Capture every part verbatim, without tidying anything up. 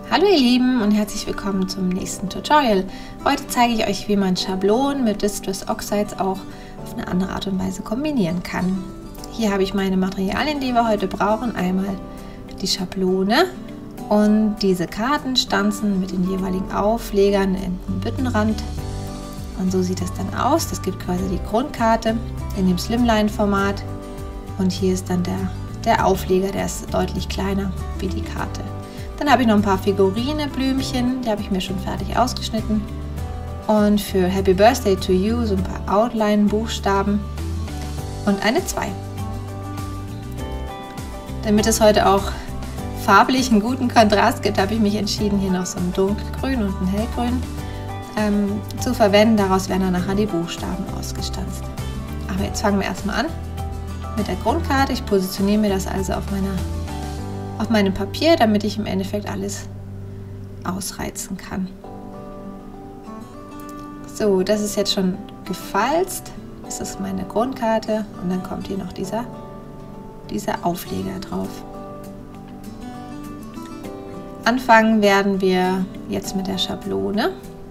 Hallo ihr Lieben und herzlich willkommen zum nächsten Tutorial. Heute zeige ich euch, wie man Schablonen mit Distress Oxides auch auf eine andere Art und Weise kombinieren kann. Hier habe ich meine Materialien, die wir heute brauchen. Einmal die Schablone und diese Kartenstanzen mit den jeweiligen Auflegern in den Büttenrand. Und so sieht es dann aus. Das gibt quasi die Grundkarte in dem Slimline-Format. Und hier ist dann der, der Aufleger, der ist deutlich kleiner wie die Karte. Dann habe ich noch ein paar Figurine-Blümchen, die habe ich mir schon fertig ausgeschnitten. Und für Happy Birthday to You so ein paar Outline-Buchstaben und eine zwei. Damit es heute auch farblich einen guten Kontrast gibt, habe ich mich entschieden, hier noch so ein dunkelgrün und ein hellgrün ähm, zu verwenden. Daraus werden dann nachher die Buchstaben ausgestanzt. Aber jetzt fangen wir erstmal an mit der Grundkarte. Ich positioniere mir das also auf meiner auf meinem Papier, damit ich im Endeffekt alles ausreizen kann. So, das ist jetzt schon gefalzt. Das ist meine Grundkarte und dann kommt hier noch dieser, dieser Aufleger drauf. Anfangen werden wir jetzt mit der Schablone.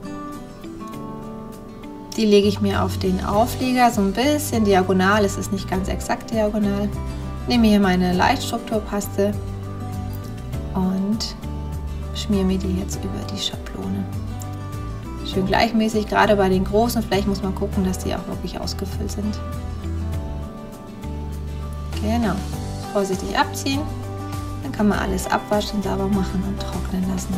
Die lege ich mir auf den Aufleger so ein bisschen diagonal, es ist nicht ganz exakt diagonal. Nehme hier meine Leichtstrukturpaste und schmiere mir die jetzt über die Schablone. Schön gleichmäßig, gerade bei den großen, vielleicht muss man gucken, dass die auch wirklich ausgefüllt sind. Genau, vorsichtig abziehen, dann kann man alles abwaschen, sauber machen und trocknen lassen.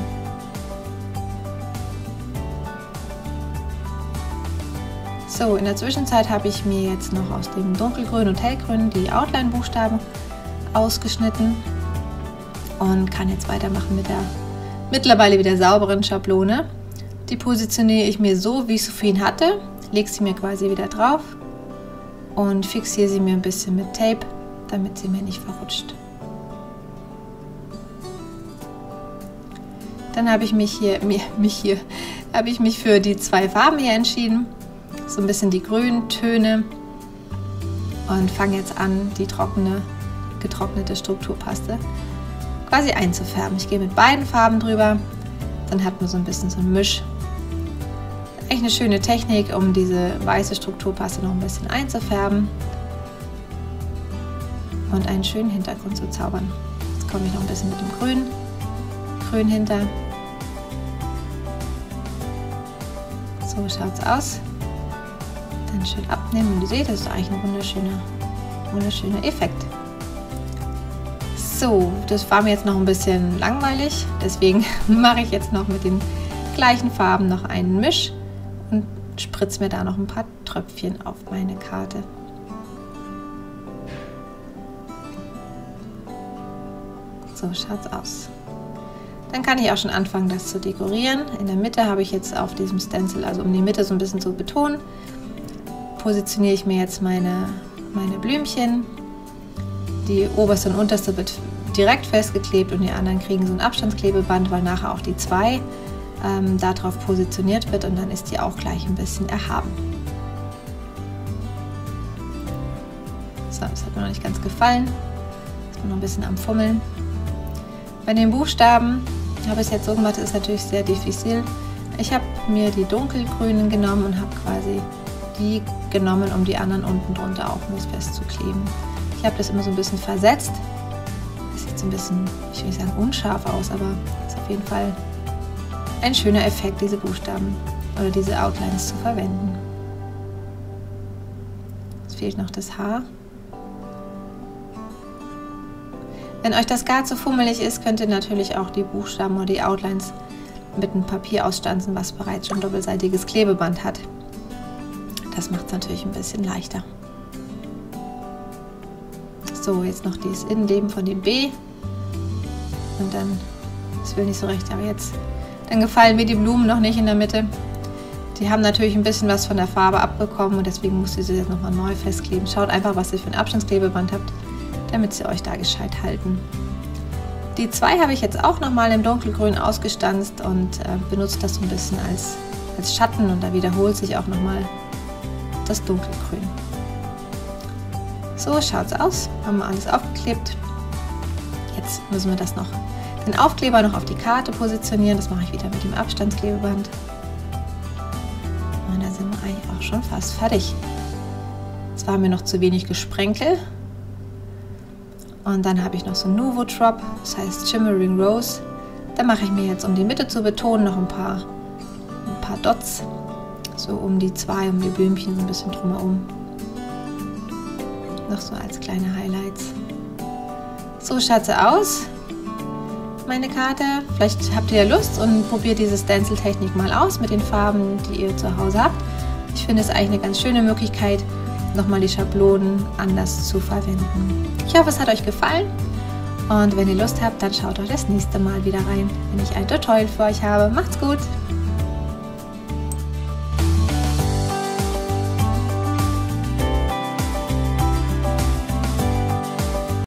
So, in der Zwischenzeit habe ich mir jetzt noch aus dem dunkelgrün und hellgrün die Outline-Buchstaben ausgeschnitten und kann jetzt weitermachen mit der mittlerweile wieder sauberen Schablone. Die positioniere ich mir so, wie ich sie vorhin hatte, lege sie mir quasi wieder drauf und fixiere sie mir ein bisschen mit Tape, damit sie mir nicht verrutscht. Dann habe ich mich hier, mich hier, habe ich mich für die zwei Farben hier entschieden, so ein bisschen die grünen Töne und fange jetzt an, die trockene, getrocknete Strukturpaste quasi einzufärben. Ich gehe mit beiden Farben drüber, dann hat man so ein bisschen so ein Misch. Echt eine schöne Technik, um diese weiße Strukturpaste noch ein bisschen einzufärben und einen schönen Hintergrund zu zaubern. Jetzt komme ich noch ein bisschen mit dem Grün, Grün hinter. So schaut es aus. Dann schön abnehmen und ihr seht, das ist eigentlich ein wunderschöner, wunderschöner Effekt. So, das war mir jetzt noch ein bisschen langweilig, deswegen mache ich jetzt noch mit den gleichen Farben noch einen Misch und spritze mir da noch ein paar Tröpfchen auf meine Karte. So schaut es aus. Dann kann ich auch schon anfangen, das zu dekorieren. In der Mitte habe ich jetzt auf diesem Stencil, also um die Mitte so ein bisschen zu betonen, positioniere ich mir jetzt meine, meine Blümchen. Die oberste und unterste wird direkt festgeklebt und die anderen kriegen so ein Abstandsklebeband, weil nachher auch die zwei ähm, darauf positioniert wird und dann ist die auch gleich ein bisschen erhaben. So, das hat mir noch nicht ganz gefallen. Ist mir noch ein bisschen am Fummeln. Bei den Buchstaben habe ich es jetzt so gemacht, das ist natürlich sehr diffizil. Ich habe mir die dunkelgrünen genommen und habe quasi die genommen, um die anderen unten drunter auch mit festzukleben. Ich habe das immer so ein bisschen versetzt. Das sieht so ein bisschen, ich will nicht sagen unscharf aus, aber es ist auf jeden Fall ein schöner Effekt, diese Buchstaben oder diese Outlines zu verwenden. Jetzt fehlt noch das Haar. Wenn euch das gar zu fummelig ist, könnt ihr natürlich auch die Buchstaben oder die Outlines mit einem Papier ausstanzen, was bereits schon doppelseitiges Klebeband hat. Das macht es natürlich ein bisschen leichter. So, jetzt noch dieses Innenleben von dem B. Und dann, das will nicht so recht, aber jetzt, dann gefallen mir die Blumen noch nicht in der Mitte. Die haben natürlich ein bisschen was von der Farbe abbekommen und deswegen musst ihr sie jetzt nochmal neu festkleben. Schaut einfach, was ihr für ein Abstandsklebeband habt, damit sie euch da gescheit halten. Die zwei habe ich jetzt auch nochmal im dunkelgrün ausgestanzt und äh, benutze das so ein bisschen als, als Schatten und da wiederholt sich auch nochmal das dunkelgrün. So schaut es aus, haben wir alles aufgeklebt. Jetzt müssen wir das noch den Aufkleber noch auf die Karte positionieren. Das mache ich wieder mit dem Abstandsklebeband. Und da sind wir eigentlich auch schon fast fertig. Es war mir noch zu wenig Gesprenkel. Und dann habe ich noch so ein Nuvo Drop, das heißt Shimmering Rose. Da mache ich mir jetzt, um die Mitte zu betonen, noch ein paar, ein paar Dots. So um die zwei, um die Blümchen so ein bisschen drumherum. Noch so als kleine Highlights. So schaut sie aus, meine Karte. Vielleicht habt ihr ja Lust und probiert diese Stencil-Technik mal aus mit den Farben, die ihr zu Hause habt. Ich finde es eigentlich eine ganz schöne Möglichkeit, nochmal die Schablonen anders zu verwenden. Ich hoffe, es hat euch gefallen und wenn ihr Lust habt, dann schaut euch das nächste Mal wieder rein, wenn ich ein Tutorial für euch habe. Macht's gut!